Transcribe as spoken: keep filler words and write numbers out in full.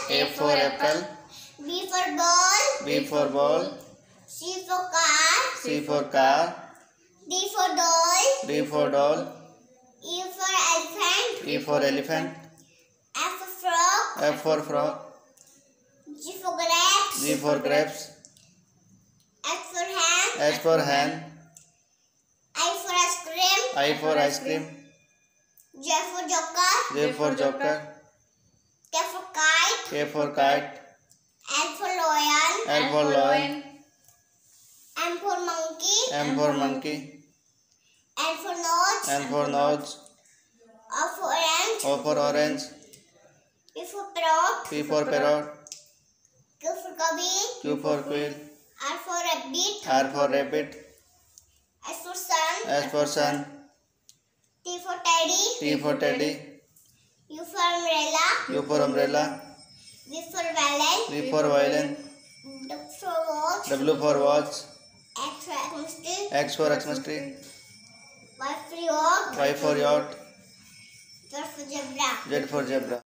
A for apple. B for ball. B for ball. C for car. C for car. D for doll. D for doll. E for elephant. E for elephant. F for frog. F for frog. G for grapes. G for grapes. H for hen. H for hen. I for ice cream. I for ice cream. J for joker. J for joker. K for kite. K for kite. L for lion. L for lion. M for monkey. M for monkey. N for nose. N for nose. O for orange. O for orange. P for parrot. P for parrot. Q for quail. Q for quail. R for rabbit. R for rabbit. S for sun. S for sun. T for teddy. T for teddy. U for umbrella. U for umbrella. V for violin. V for violin. W for watch. W for watch. X for Xmas tree. X for Xmas tree. Y for yacht. Y for yacht. Z for zebra. Z for zebra.